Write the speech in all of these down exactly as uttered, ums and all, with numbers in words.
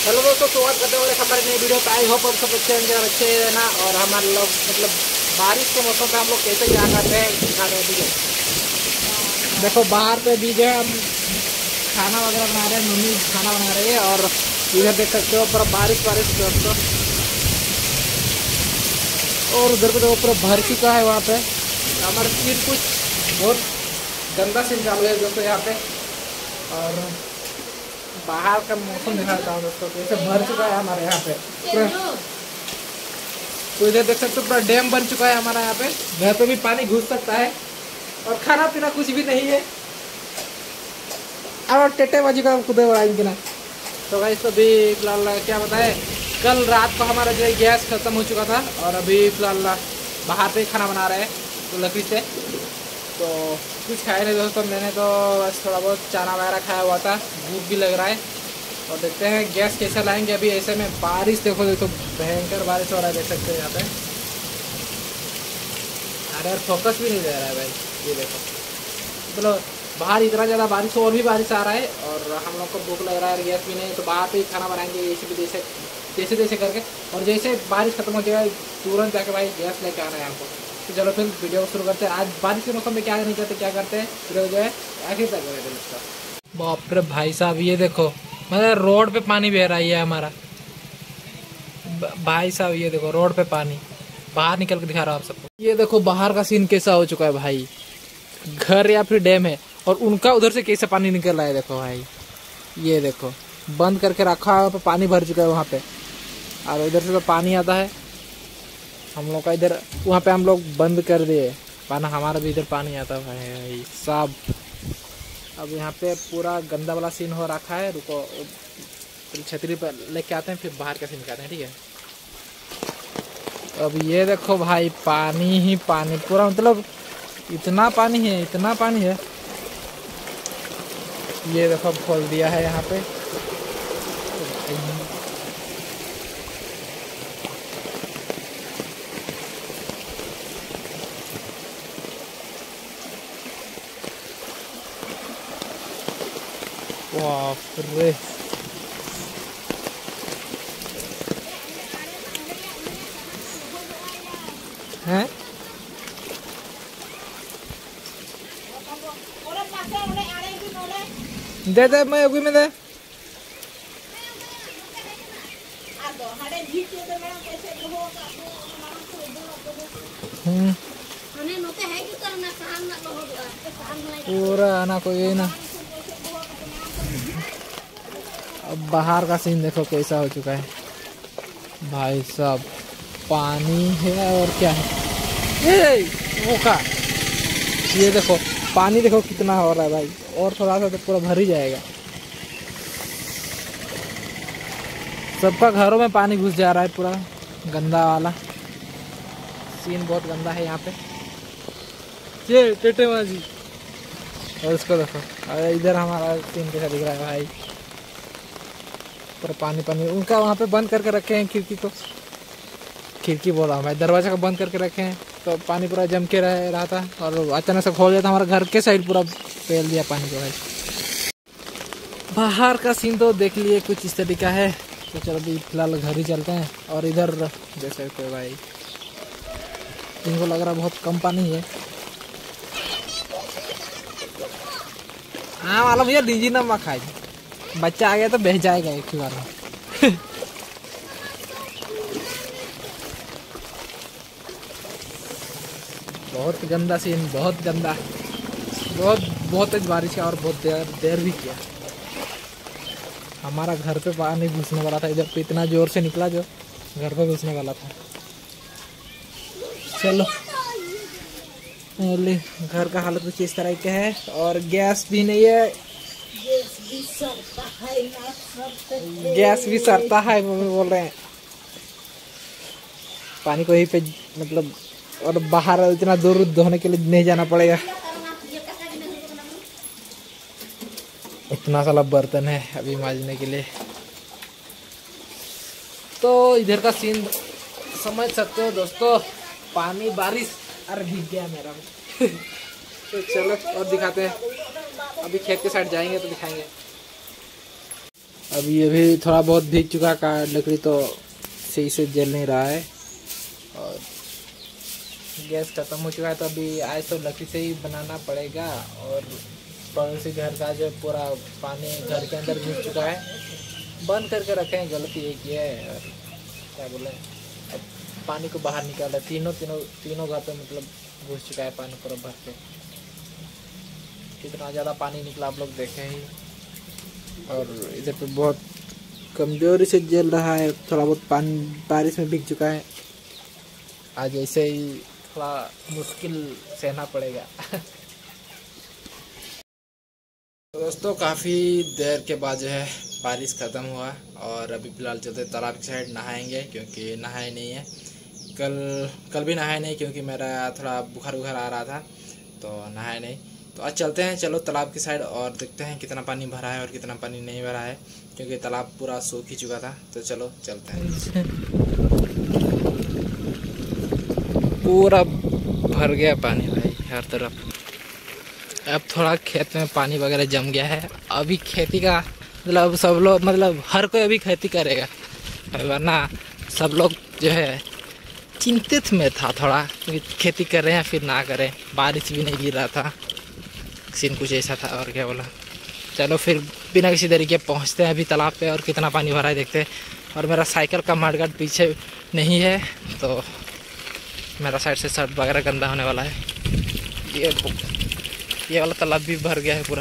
Hello दोस्तों, स्वागत करते हैं हमारे नई वीडियो पे। आई होप आप सब अच्छे होंगे और अच्छे रहना। और हमारे लोग मतलब बारिश के मौसम पे हम लोग कैसे क्या करते हैं दिखा रहे हैं। ठीक है, देखो बाहर पे भी जो है हम खाना वगैरह बना रहे हैं, मम्मी खाना बना रही है। और इधर देख सकते हो पूरा बारिश बारिश दोस्तों। और उधर को देखो पूरा भर चुका है वहाँ पे। हमारा सीन कुछ बहुत गंदा सीन चालू है दोस्तों यहाँ पे। और बाहर का मौसम दिखाता हूँ दोस्तों, कैसे भर चुका है हमारे यहाँ पे। तो इधर देख सकते हो पूरा डैम बन चुका है हमारा यहाँ पे। घर पे भी पानी घुस सकता है और खाना पीना कुछ भी नहीं है। और टेटे बाजी का खुदे बढ़ाएंगे ना। तो भाई तो भी फिलहाल क्या बताए, कल रात को हमारा जो गैस खत्म हो चुका था और अभी फिलहाल बाहर पे खाना बना रहे हैं तो लकड़ी से। तो कुछ खाया नहीं दोस्तों, मैंने तो बस थोड़ा बहुत चाना वगैरह खाया हुआ था। भूख भी लग रहा है और देखते हैं गैस कैसे लाएंगे। अभी ऐसे में बारिश देखो देखो भयंकर बारिश हो रहा है, देख सकते हैं यहाँ पे। अरे यार फोकस भी नहीं दे रहा है भाई, ये देखो मतलब बाहर इतना ज़्यादा बारिश और भी बारिश आ रहा है। और हम लोग को भूख लग रहा है, गैस भी नहीं, तो बाहर पे ही खाना बनाएंगे जैसे भी जैसे जैसे जैसे करके। और जैसे बारिश खत्म हो जाएगा तुरंत जाके भाई गैस लेके आना है हमको। तो चलो फिर वीडियो को शुरू करते हैं। आज बारिश के मौसम में क्या नहीं करते क्या करते हैं वीडियो जो है आखिर तक करेंगे दोस्तों। बाप रे भाई साहब, ये देखो मतलब रोड पे पानी बह रहा है हमारा भाई साहब। ये देखो रोड पे पानी, बाहर निकल के दिखा रहा हूँ आप सबको। ये देखो बाहर का सीन कैसा हो चुका है भाई। घर या फिर डैम है और उनका उधर से कैसे पानी निकल रहा है देखो भाई। ये देखो बंद करके रखा है, पानी भर चुका है वहाँ पे। और इधर से तो पानी आता है हम लोग का इधर, वहाँ पे हम लोग बंद कर दिए पाना, हमारा भी इधर पानी आता है भाई साहब। अब यहाँ पे पूरा गंदा वाला सीन हो रखा है। रुको छतरी पर लेके आते हैं, फिर बाहर का सीन करते हैं, ठीक है। अब ये देखो भाई पानी ही पानी पूरा, मतलब इतना पानी है इतना पानी है। ये देखो खोल दिया है यहाँ पे। बाप रे, हैं दे दे मैं अभी में दे। पूरा आना कोई ना। अब बाहर का सीन देखो कैसा हो चुका है भाई साहब। पानी है और क्या है ये वो का, ये देखो पानी देखो कितना हो रहा है भाई। और थोड़ा सा तो पूरा भर ही जाएगा। सबका घरों में पानी घुस जा रहा है, पूरा गंदा वाला सीन, बहुत गंदा है यहाँ पे। ये टेटेबाजी और इसको देखो। अरे इधर हमारा सीन कैसा दिख रहा है भाई, पूरा पानी पानी। उनका वहाँ पे बंद करके रखे हैं खिड़की को, खिड़की बोला भाई दरवाजा को बंद करके रखे हैं, तो पानी पूरा जम के रह रहा था और अचानक से खोल दिया था। हमारा घर के साइड पूरा फैल दिया पानी को भाई। बाहर का सीन तो देख लिए कुछ इस तरीका है। तो चलो अभी फिलहाल घर ही चलते हैं। और इधर देख सकते हो भाई, इनको लग रहा बहुत कम पानी है। हाँ मालूम भैया डीजी ना मा खाए, बच्चा आ गया तो बह जाएगा एक ही बार में। बहुत गंदा सीन, बहुत गंदा, बहुत बहुत तेज बारिश किया और बहुत देर देर भी किया। हमारा घर पे पानी घुसने वाला था, इधर पे इतना जोर से निकला जो घर पे घुसने वाला था। चलो घर का हालत कुछ इस तरह के है। और गैस भी नहीं है, गैस भी सरता है बोल रहे हैं। पानी को यहीं पे मतलब, और बाहर इतना दूर धोने के लिए नहीं जाना पड़ेगा। इतना सारा बर्तन है अभी मांजने के लिए। तो इधर का सीन समझ सकते हो दोस्तों, पानी बारिश। अरे भीग गया मेरा। तो चलो और दिखाते हैं, अभी खेत के साइड जाएंगे तो दिखाएंगे। अभी अभी थोड़ा बहुत भीग चुका का लकड़ी तो सही से जल नहीं रहा है और गैस खत्म हो चुका है। तो अभी आज तो लकड़ी से ही बनाना पड़ेगा। और पड़ोसी घर का जो पूरा पानी घर के अंदर घुस चुका है, बंद करके रखे हैं, गलती एक ही है। और क्या बोले, अब पानी को बाहर निकाला, तीनों तीनों तीनों घर पे मतलब घुस चुका है पानी पूरा भर के। कितना ज़्यादा पानी निकला आप लोग देखे ही। और इधर पे बहुत कमजोरी से जल रहा है, थोड़ा बहुत पानी बारिश में भीग चुका है। आज ऐसे ही थोड़ा मुश्किल सहना पड़ेगा। तो दोस्तों काफ़ी देर के बाद जो है बारिश ख़त्म हुआ और अभी फ़िलहाल चलते तालाब की साइड नहाएंगे, क्योंकि नहाए नहीं है। कल कल भी नहाए नहीं क्योंकि मेरा थोड़ा बुखार बुखार आ रहा था, तो नहाए नहीं। तो आज चलते हैं, चलो तालाब की साइड और देखते हैं कितना पानी भरा है और कितना पानी नहीं भरा है, क्योंकि तालाब पूरा सूख ही चुका था। तो चलो चलते हैं। पूरा भर गया पानी भाई हर तरफ। अब थोड़ा खेत में पानी वगैरह जम गया है। अभी खेती का मतलब सब लोग मतलब हर कोई अभी खेती करेगा, वरना सब लोग जो है चिंतित में था थोड़ा, क्योंकि खेती कर रहे हैं फिर ना करें। बारिश भी नहीं गिर रहा था, सीन कुछ ऐसा था। और क्या बोला, चलो फिर बिना किसी तरीके पहुंचते हैं अभी तालाब पे और कितना पानी भरा है देखते हैं। और मेरा साइकिल का मडगार्ड पीछे नहीं है, तो मेरा साइड से शर्ट वगैरह गंदा होने वाला है। ये ये वाला तालाब भी भर गया है पूरा।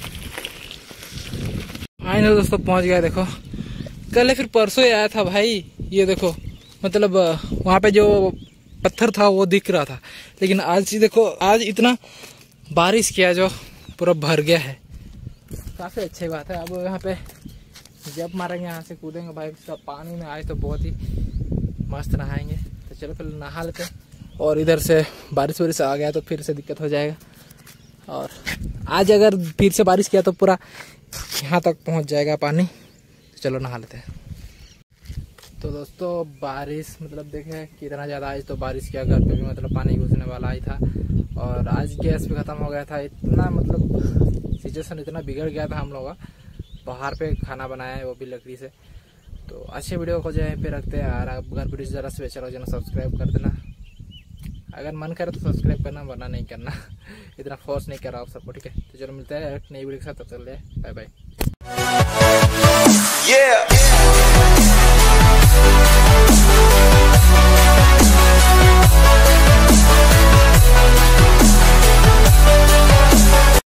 फाइनल दोस्तों पहुंच गया। देखो कल फिर परसों ही आया था भाई। ये देखो मतलब वहाँ पे जो पत्थर था वो दिख रहा था, लेकिन आज देखो आज इतना बारिश किया जो पूरा भर गया है। काफ़ी अच्छी बात है। अब यहाँ पे जब मारेंगे यहाँ से कूदेंगे भाई, सब पानी में आए तो बहुत ही मस्त नहाएंगे। तो चलो फिर नहा लेते हैं। और इधर से बारिश वारिश आ गया तो फिर से दिक्कत हो जाएगा। और आज अगर फिर से बारिश किया तो पूरा यहाँ तक पहुँच जाएगा पानी। तो चलो नहा लेते हैं। तो दोस्तों बारिश मतलब देखें कितना ज़्यादा आज तो बारिश किया, घर पे भी मतलब पानी घुसने वाला ही था। और आज गैस भी ख़त्म हो गया था। इतना मतलब सिचुएशन इतना बिगड़ गया था, हम लोग बाहर पे खाना बनाया है वो भी लकड़ी से। तो अच्छे वीडियो को जो है पे रखते हैं। और अगर वीडियो ज़रा से बेचा हो जाना सब्सक्राइब कर देना, अगर मन करे तो सब्सक्राइब करना, वरना नहीं करना। इतना फोर्स नहीं कर रहा आप सबको, ठीक है। तो चलो मिलते हैं एक नई वीडियो के साथ, तब तक ले बाय बाय।